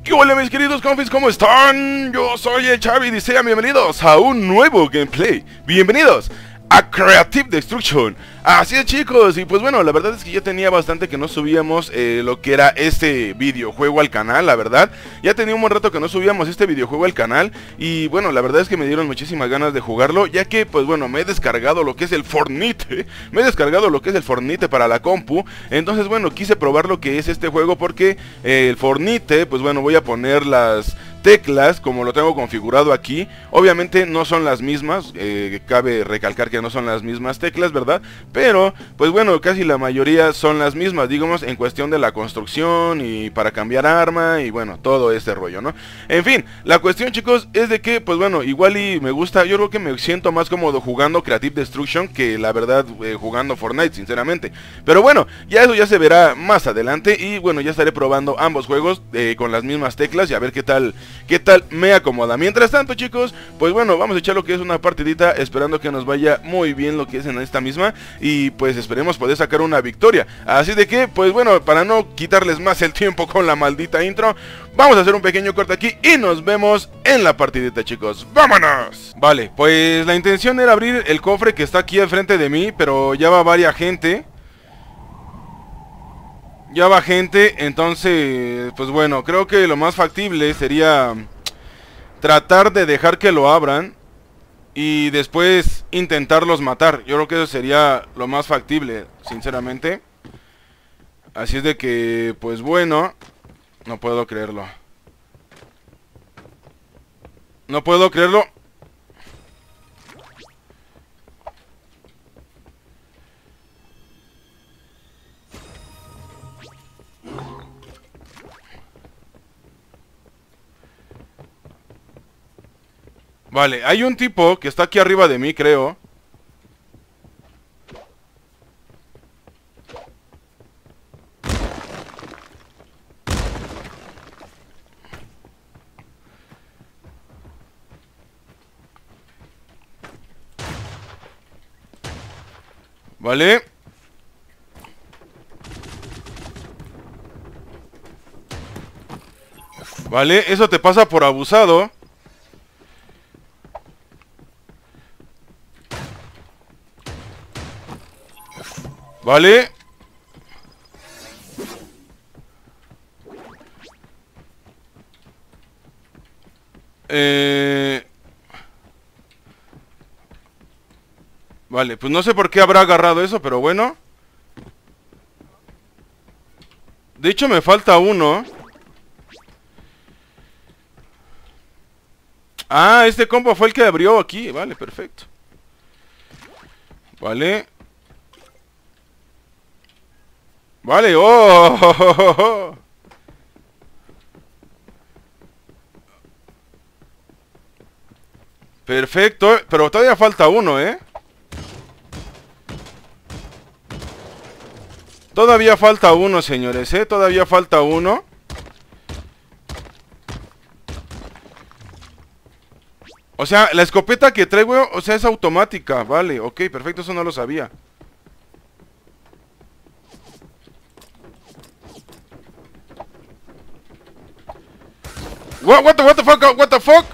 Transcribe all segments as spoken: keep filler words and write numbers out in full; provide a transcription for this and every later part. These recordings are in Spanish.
¿Qué hola mis queridos confis? ¿Cómo están? Yo soy el Chavi y sean bienvenidos a un nuevo gameplay. Bienvenidos a Creative Destruction. Así es, chicos, y pues bueno, la verdad es que ya tenía bastante que no subíamos eh, lo que era este videojuego al canal, la verdad. Ya tenía un buen rato que no subíamos este videojuego al canal. Y bueno, la verdad es que me dieron muchísimas ganas de jugarlo, ya que pues bueno, me he descargado lo que es el Fortnite. Me he descargado lo que es el Fortnite para la compu. Entonces bueno, quise probar lo que es este juego porque eh, el Fortnite, pues bueno, voy a poner las teclas como lo tengo configurado aquí. Obviamente no son las mismas, eh, cabe recalcar que no son las mismas teclas, ¿verdad? Pero, pues bueno, casi la mayoría son las mismas, digamos, en cuestión de la construcción y para cambiar arma y bueno, todo este rollo, ¿no? En fin, la cuestión, chicos, es de que, pues bueno, igual y me gusta, yo creo que me siento más cómodo jugando Creative Destruction que la verdad eh, jugando Fortnite, sinceramente. Pero bueno, ya eso ya se verá más adelante y bueno, ya estaré probando ambos juegos eh, con las mismas teclas y a ver qué tal, qué tal me acomoda. Mientras tanto, chicos, pues bueno, vamos a echar lo que es una partidita esperando que nos vaya muy bien lo que es en esta misma. Y pues esperemos poder sacar una victoria. Así de que, pues bueno, para no quitarles más el tiempo con la maldita intro, vamos a hacer un pequeño corte aquí y nos vemos en la partidita, chicos. ¡Vámonos! Vale, pues la intención era abrir el cofre que está aquí al frente de mí, pero ya va varias gente. Ya va gente, entonces, pues bueno, creo que lo más factible sería tratar de dejar que lo abran y después intentarlos matar. Yo creo que eso sería lo más factible, sinceramente. Así es de que, pues bueno, no puedo creerlo. No puedo creerlo. Vale, hay un tipo que está aquí arriba de mí, creo. Vale. Vale, eso te pasa por abusado. Vale. Eh... Vale, pues no sé por qué habrá agarrado eso, pero bueno. De hecho me falta uno. Ah, este combo fue el que abrió aquí. Vale, perfecto. Vale. Vale, oh, oh, oh, oh. Perfecto, pero todavía falta uno, ¿eh? Todavía falta uno, señores, ¿eh? Todavía falta uno. O sea, la escopeta que traigo, o sea, es automática. Vale, ok, perfecto, eso no lo sabía. What, what the, what the fuck, what the fuck?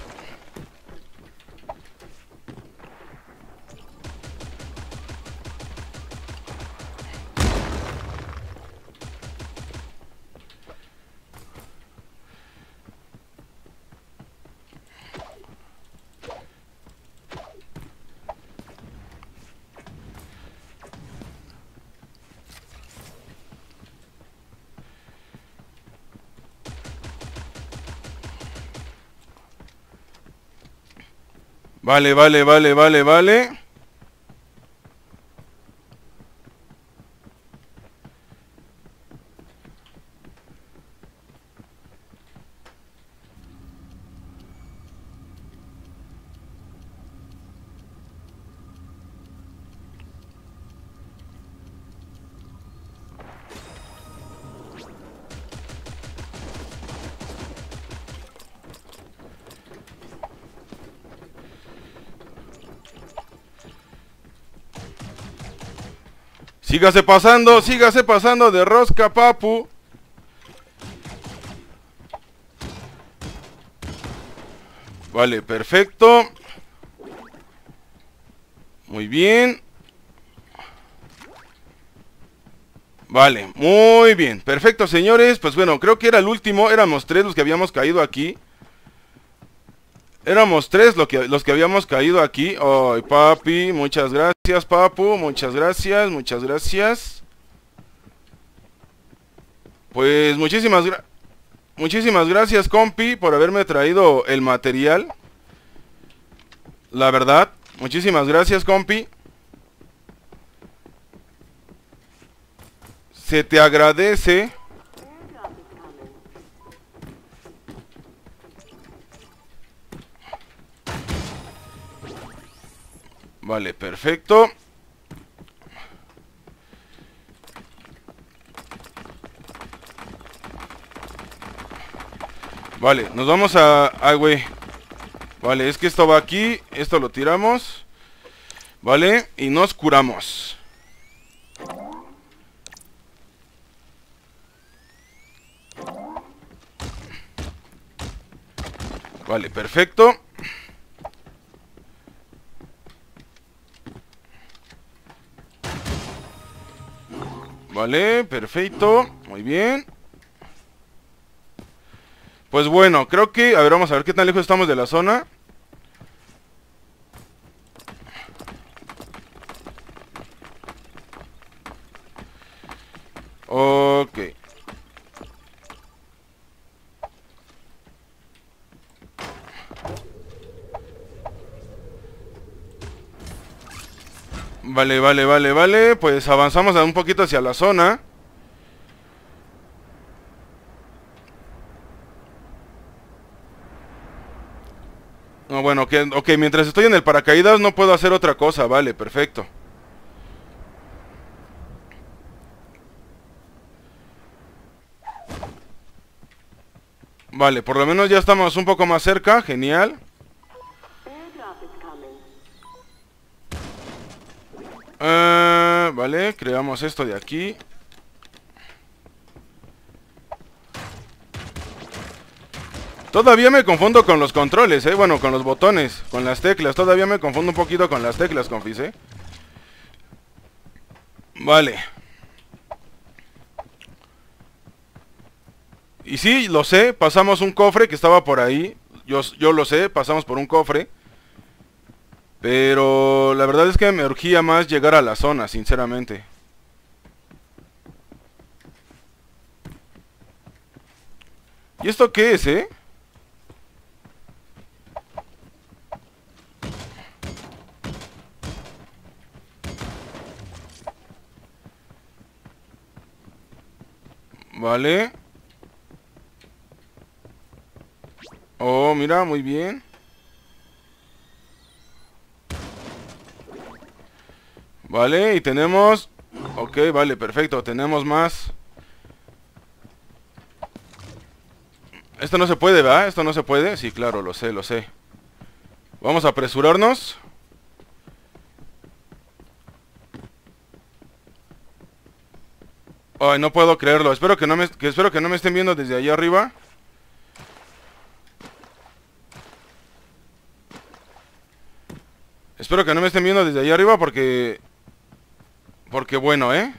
Vale, vale, vale, vale, vale. Sígase pasando, sígase pasando de rosca, papu. Vale, perfecto. Muy bien. Vale, muy bien. Perfecto, señores. Pues bueno, creo que era el último. Éramos tres los que habíamos caído aquí. Éramos tres los que, los que habíamos caído aquí. Ay, papi, muchas gracias, papu. Muchas gracias, muchas gracias. Pues muchísimas gracias. Muchísimas gracias, compi, por haberme traído el material. La verdad, muchísimas gracias, compi. Se te agradece. Vale, perfecto. Vale, nos vamos a... Ay, güey. Vale, es que esto va aquí. Esto lo tiramos. Vale, y nos curamos. Vale, perfecto. Vale, perfecto. Muy bien. Pues bueno, creo que... A ver, vamos a ver qué tan lejos estamos de la zona. Ok. Vale, vale, vale, vale. Pues avanzamos un poquito hacia la zona. No, bueno, que, ok, mientras estoy en el paracaídas no puedo hacer otra cosa. Vale, perfecto. Vale, por lo menos ya estamos un poco más cerca. Genial. Uh, vale, creamos esto de aquí. Todavía me confundo con los controles, eh. Bueno, con los botones, con las teclas. Todavía me confundo un poquito con las teclas, confis, eh. Vale. Y sí, lo sé, pasamos un cofre que estaba por ahí. Yo, yo lo sé, pasamos por un cofre. Pero la verdad es que me urgía más llegar a la zona, sinceramente. ¿Y esto qué es, eh? Vale. Oh, mira, muy bien. Vale, y tenemos... Ok, vale, perfecto, tenemos más. Esto no se puede, ¿verdad? Esto no se puede. Sí, claro, lo sé, lo sé. Vamos a apresurarnos. Ay, no puedo creerlo. Espero que no me, que espero que no me estén viendo desde allá arriba. Espero que no me estén viendo desde allá arriba porque... Porque bueno, ¿eh?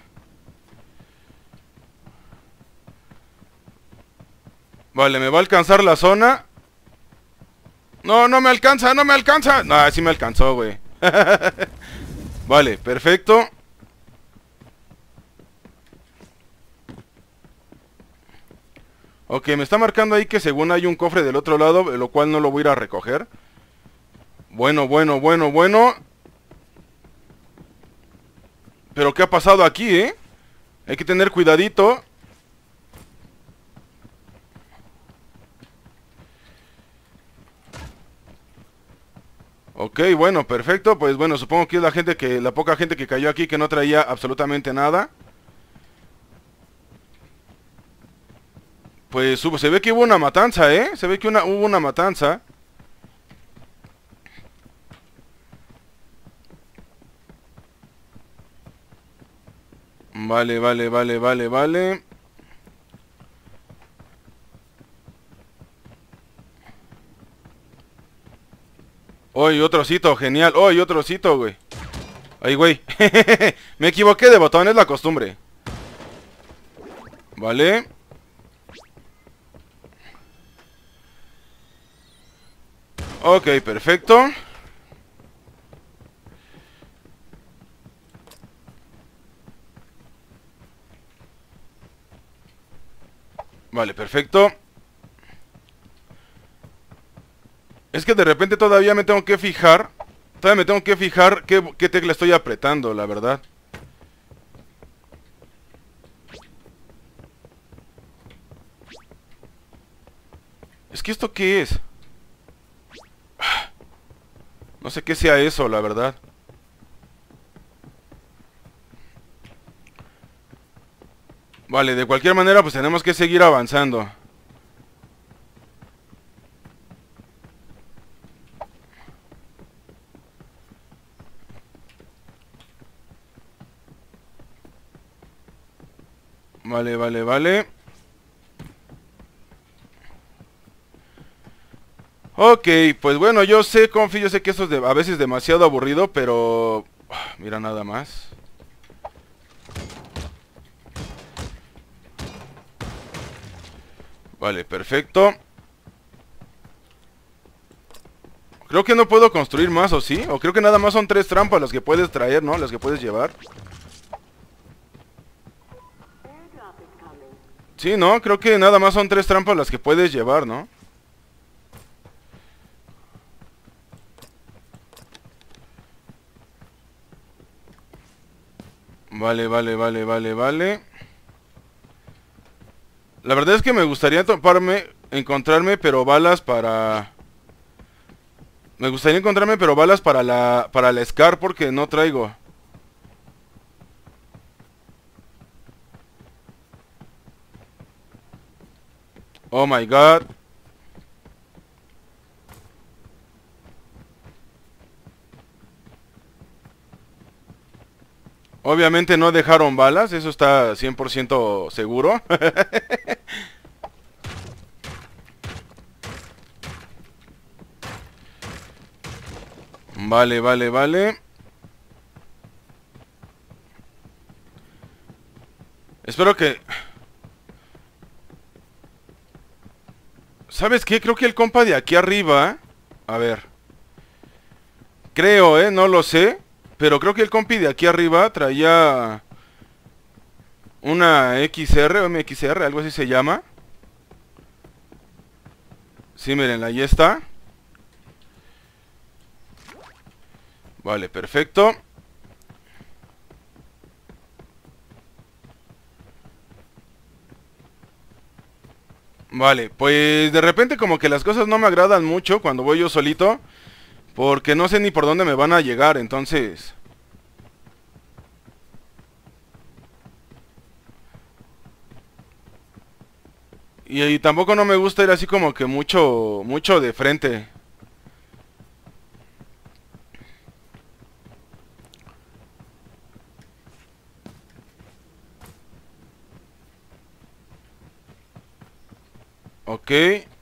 Vale, me va a alcanzar la zona. No, no me alcanza, no me alcanza. No, sí me alcanzó, güey. Vale, perfecto. Ok, me está marcando ahí que según hay un cofre del otro lado, lo cual no lo voy a ir a recoger. Bueno, bueno, bueno, bueno. Pero ¿qué ha pasado aquí, eh? Hay que tener cuidadito. Ok, bueno, perfecto. Pues bueno, supongo que es la gente que... La poca gente que cayó aquí que no traía absolutamente nada. Pues se ve que hubo una matanza, ¿eh? Se ve que una, hubo una matanza. Vale, vale, vale, vale, vale. Oh, y otro osito, genial. Oh, y otro osito, güey. Ay, güey. Me equivoqué de botón, es la costumbre. Vale. Ok, perfecto. Vale, perfecto. Es que de repente todavía me tengo que fijar. Todavía me tengo que fijar qué, qué tecla estoy apretando, la verdad. Es que esto qué es. No sé qué sea eso, la verdad. Vale, de cualquier manera pues tenemos que seguir avanzando. Vale, vale, vale. Ok, pues bueno, yo sé, Confi, yo sé que esto es de, a veces demasiado aburrido, pero... Mira nada más. Vale, perfecto. Creo que no puedo construir más, ¿o sí? O creo que nada más son tres trampas las que puedes traer, ¿no? Las que puedes llevar. Sí, ¿no? Creo que nada más son tres trampas las que puedes llevar, ¿no? Vale, vale, vale, vale, vale. La verdad es que me gustaría toparme, encontrarme, pero balas para... Me gustaría encontrarme, pero balas para la, para la Scar porque no traigo. Oh my god. Obviamente no dejaron balas, eso está cien por ciento seguro. Vale, vale, vale. Espero que... ¿Sabes qué? Creo que el compa de aquí arriba... A ver. Creo, ¿eh? No lo sé. Pero creo que el compi de aquí arriba traía... Una X R o M X R, algo así se llama. Sí, miren, ahí está. Vale, perfecto. Vale, pues de repente como que las cosas no me agradan mucho cuando voy yo solito. Porque no sé ni por dónde me van a llegar, entonces... Y, y tampoco no me gusta ir así como que mucho, mucho de frente. Ok.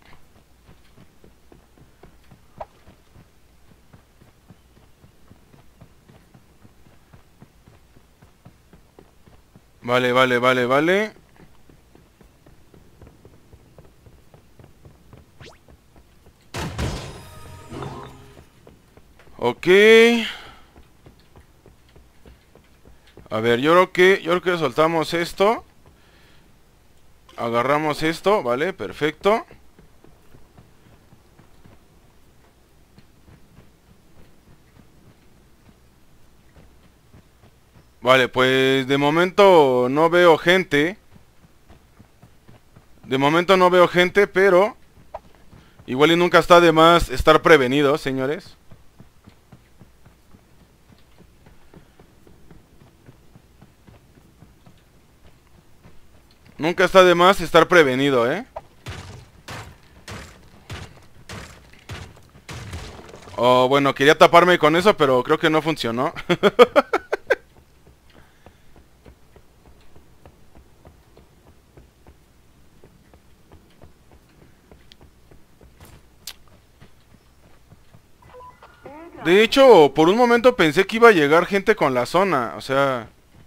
Vale, vale, vale, vale. Ok. A ver, yo creo que, yo creo que soltamos esto. Agarramos esto, vale, perfecto. Vale, pues de momento no veo gente. De momento no veo gente, pero... Igual y nunca está de más estar prevenido, señores. Nunca está de más estar prevenido, ¿eh? Oh, bueno, quería taparme con eso, pero creo que no funcionó. De hecho, por un momento pensé que iba a llegar gente con la zona, o sea...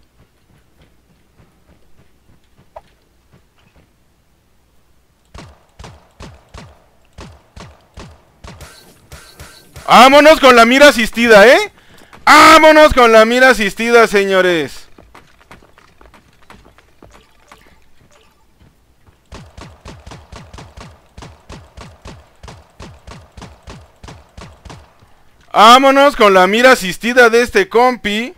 ¡Vámonos con la mira asistida, eh! ¡Vámonos con la mira asistida, señores! ¡Vámonos con la mira asistida de este compi!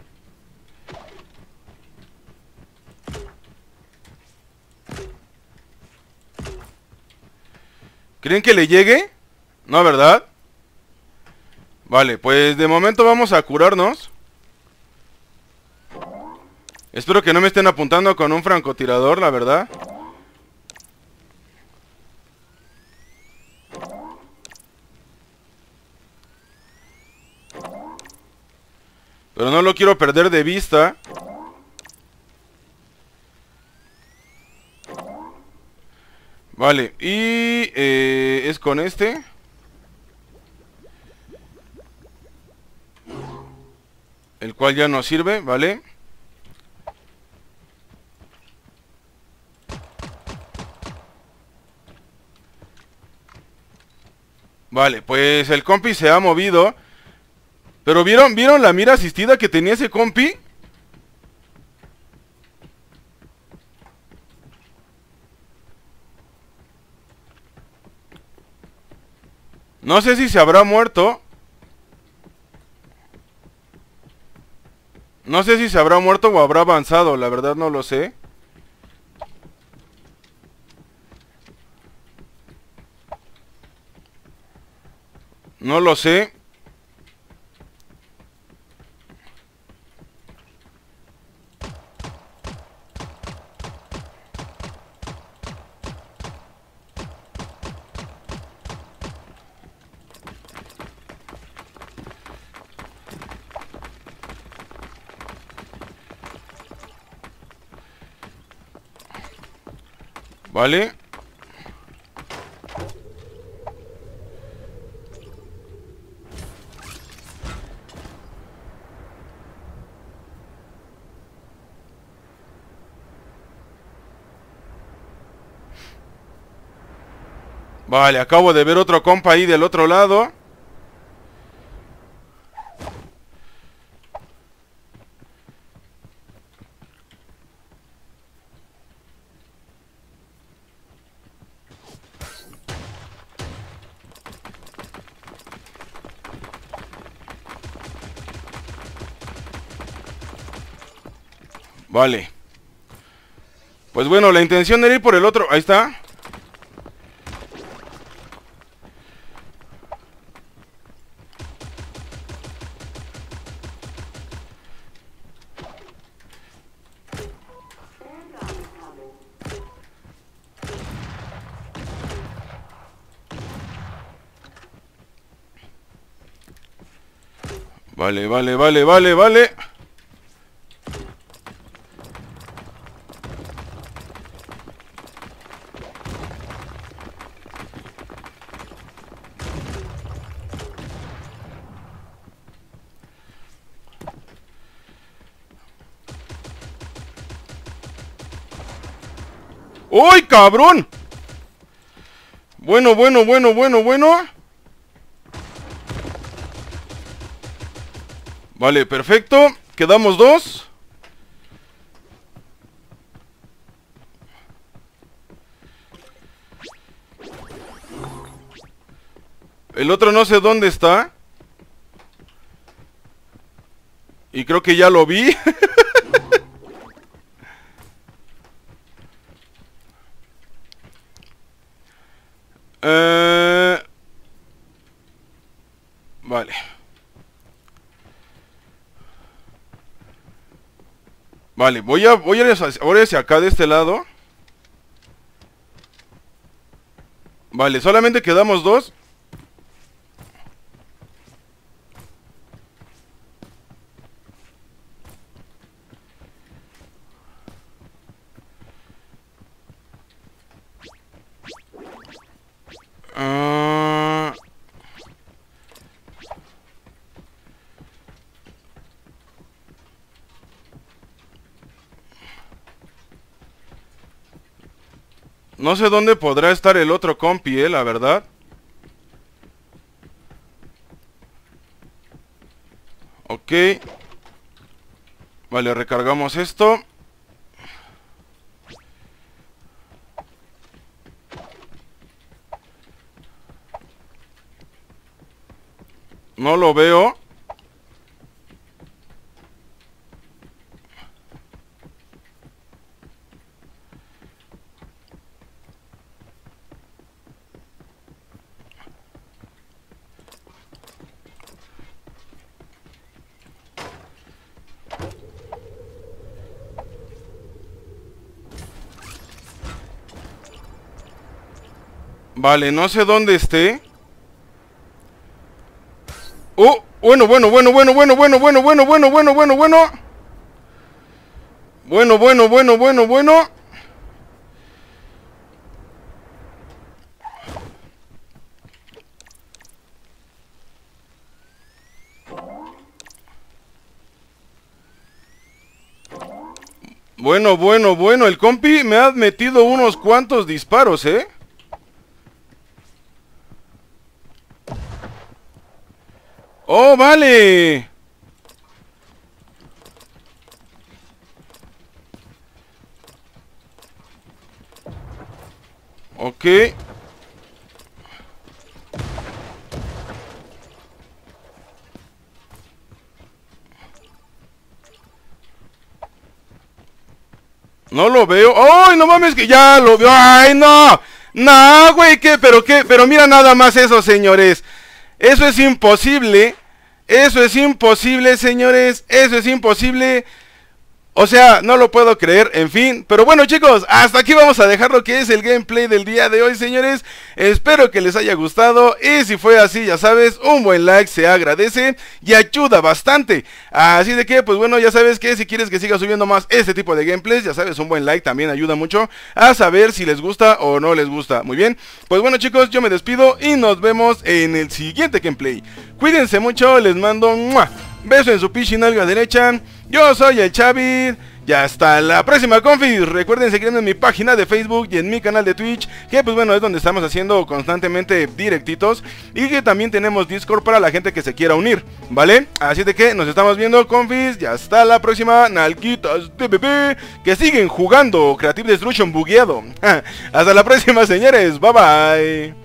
¿Creen que le llegue? No, ¿verdad? Vale, pues de momento vamos a curarnos. Espero que no me estén apuntando con un francotirador, la verdad. Pero no lo quiero perder de vista. Vale, y eh, es con este. El cual ya no sirve, ¿vale? Vale, pues el compi se ha movido. Pero ¿vieron, ¿vieron la mira asistida que tenía ese compi? No sé si se habrá muerto. No sé si se habrá muerto o habrá avanzado, la verdad no lo sé. No lo sé. Vale. Vale, acabo de ver otro compa ahí del otro lado. Vale. Pues bueno, la intención era ir por el otro. Ahí está. Vale, vale, vale, vale, vale. ¡Uy, cabrón! Bueno, bueno, bueno, bueno, bueno. Vale, perfecto. Quedamos dos. El otro no sé dónde está. Y creo que ya lo vi. eh... Vale. Vale, voy a, voy a ir hacia, voy hacia acá de este lado. Vale, solamente quedamos dos. Uh... No sé dónde podrá estar el otro compi, eh, la verdad. Ok. Vale, recargamos esto. No lo veo. Vale, no sé dónde esté. Oh, bueno, bueno, bueno, bueno, bueno, bueno, bueno, bueno, bueno, bueno, bueno, bueno. Bueno, bueno, bueno, bueno, bueno. Bueno, bueno, bueno, el compi me ha metido unos cuantos disparos, ¿eh? ¡Oh, vale! Ok. No lo veo. ¡Ay, no mames que ya lo veo! ¡Ay, no! No, güey, ¿qué? ¿Pero qué? Pero mira nada más eso, señores. Eso es imposible. Eso es imposible, señores. Eso es imposible. O sea, no lo puedo creer, en fin. Pero bueno, chicos, hasta aquí vamos a dejar lo que es el gameplay del día de hoy, señores. Espero que les haya gustado. Y si fue así, ya sabes, un buen like se agradece y ayuda bastante. Así de que, pues bueno, ya sabes que si quieres que siga subiendo más este tipo de gameplays, ya sabes, un buen like también ayuda mucho a saber si les gusta o no les gusta. Muy bien, pues bueno, chicos, yo me despido y nos vemos en el siguiente gameplay. Cuídense mucho, les mando un beso en su piscinalga derecha. Yo soy el Chavid. Y hasta la próxima, confis. Recuerden seguirme en mi página de Facebook y en mi canal de Twitch, que pues bueno, es donde estamos haciendo constantemente directitos. Y que también tenemos Discord para la gente que se quiera unir, ¿vale? Así de que nos estamos viendo, confis. Y hasta la próxima, nalguitas de bebé, que siguen jugando Creative Destruction bugueado. Hasta la próxima, señores. Bye bye.